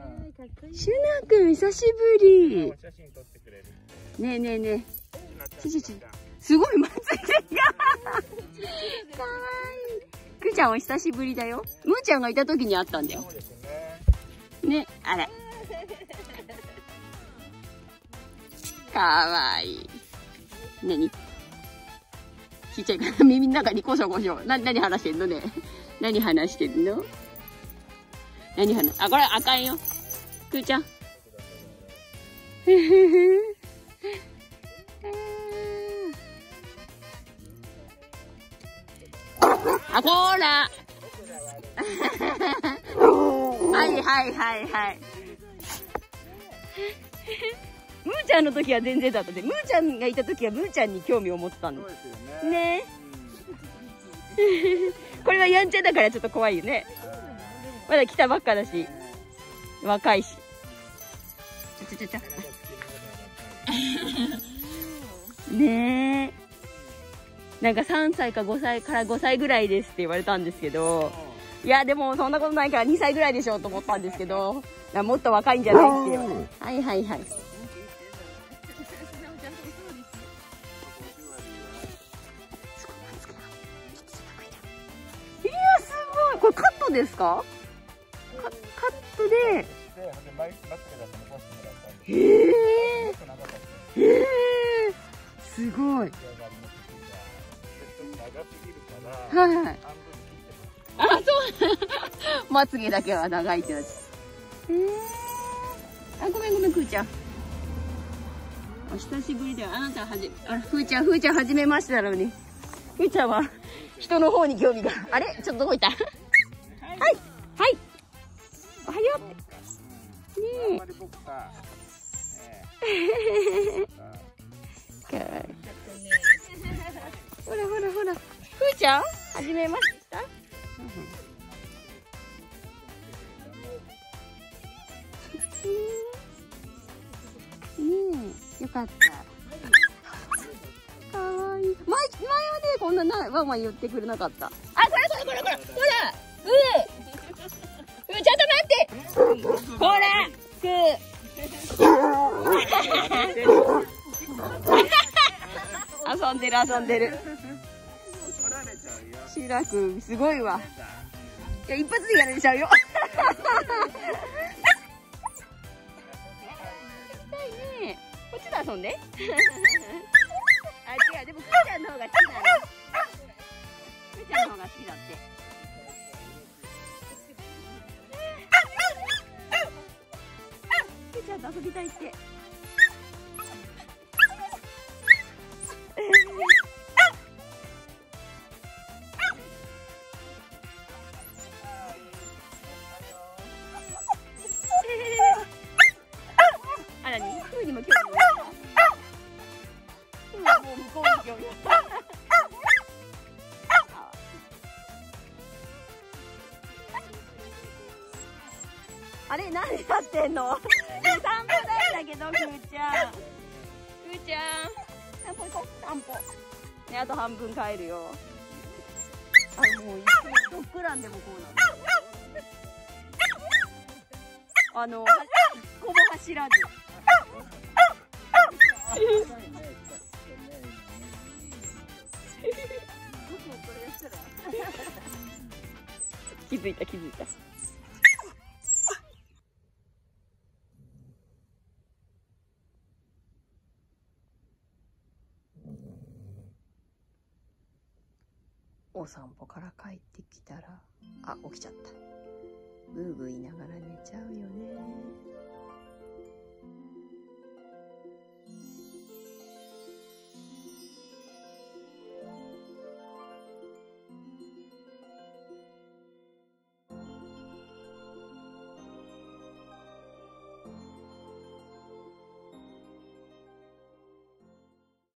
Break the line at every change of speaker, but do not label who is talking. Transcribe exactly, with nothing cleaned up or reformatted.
シュナ君久しぶり。ねえねえねえ。ちちち。すごいまつげが。かわいい。くーちゃんお久しぶりだよ。むーちゃんがいた時に会ったんだよ。ね、あら。かわいい。なにちっちゃいから耳の中にこそこそ。な、何話してんのね。何話してんの何話、あ、これあかんよ。くーちゃん。あ、こーら。はいはいはいはい。むーちゃんの時は全然だったで、むーちゃんがいた時はむーちゃんに興味を持ったんです。ね。これはやんちゃだからちょっと怖いよね。まだ来たばっかだし、若いし。ちょちょちょちょ。ねえ。なんかさんさいかごさいからごさいぐらいですって言われたんですけど、いやでもそんなことないからにさいぐらいでしょうと思ったんですけど、もっと若いんじゃないっていう。はいはいはい。いやすごい。これカットですか？カ, カットで。へえ。へえ。すごい。はいはい。あ、そう。まつげだけは長いってやつ。へえ。あ、ごめんごめん、くーちゃん。お久しぶりだよ。あなたはじ、あら、ふーちゃん、ふーちゃんはじめましてなのに。ふーちゃんは人の方に興味が。あれ、ちょっとどこ行った。はい。はい。おはよう。ねえ。かわいい。ほらほらほら。ふーちゃん、はじめまして。ねえ、よかった。かわいい。前、前はね、こんなな、ワンワン言ってくれなかった。あ、これこれこれこれ、ほら、うー、うー、ちょっと待って。ほら、くー。遊んでる遊んでる。シラくん、すごいわ。いや、一発でやられちゃうよ。ね、こっちで遊んで。あ、違う、でもくーちゃんの方が好きだね。くーちゃんの方が好きだって。くーちゃんと遊びたいって。あらに、ふうにも興味ある。ふうはもう向こうに興味ある。あれ、何やってんの。散歩だんだけど、くーちゃん。くーちゃん。散歩行こう、散歩。ね、あと半分帰るよ。あ、もう、いつもドッグランでもこうなんだ。あの、ほぼ走らず。気づいた気づいた。お散歩から帰ってきたら、あ、起きちゃった。ブーブー言いながら寝ちゃうよね。